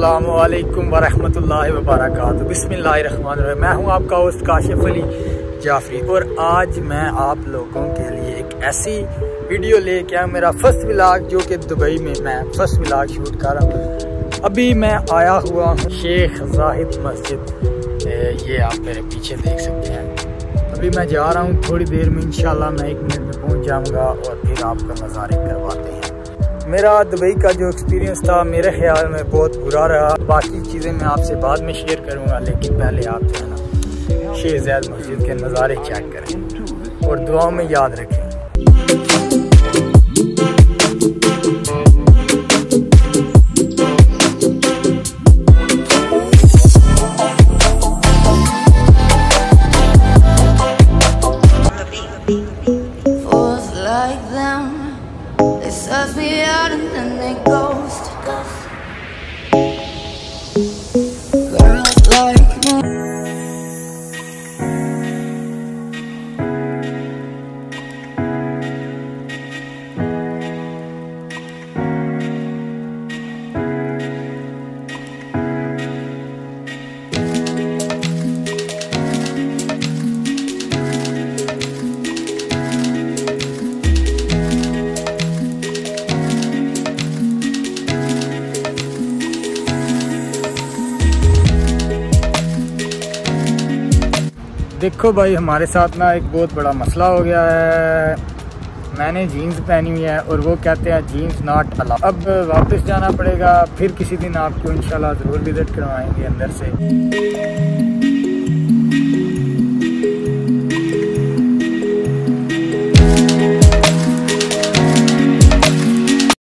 अस्सलामुअलैकुम वरहमतुल्लाहि वबरकातुहू। बिस्मिल्लाहिर्रहमानिर्रहीम। मैं हूं आपका होस्ट काशिफ अली जाफरी और आज मैं आप लोगों के लिए एक ऐसी वीडियो लेके आया, मेरा फर्स्ट व्लॉग जो कि दुबई में मैं फर्स्ट व्लॉग शूट कर रहा हूँ। अभी मैं आया हुआ हूँ शेख ज़ाहिद मस्जिद, ये आप मेरे पीछे देख सकते हैं। अभी मैं जा रहा हूँ, थोड़ी देर में इंशाल्लाह मैं 1 मिनट में पहुँच जाऊँगा और फिर आपका नज़ारे करवाते हैं। मेरा दुबई का जो एक्सपीरियंस था मेरे ख्याल में बहुत बुरा रहा। बाकी चीज़ें मैं आपसे बाद में शेयर करूँगा, लेकिन पहले आप जो है ना शेख ज़ाहिद मस्जिद के नज़ारे चेक करें और दुआओं में याद रखें। Me out and then they ghost girls like me. देखो भाई, हमारे साथ ना एक बहुत बड़ा मसला हो गया है। मैंने जीन्स पहनी हुई है और वो कहते हैं जीन्स नॉट अलाउड। अब वापस जाना पड़ेगा, फिर किसी दिन आपको इंशाल्लाह ज़रूर विजिट करवाएंगे अंदर से।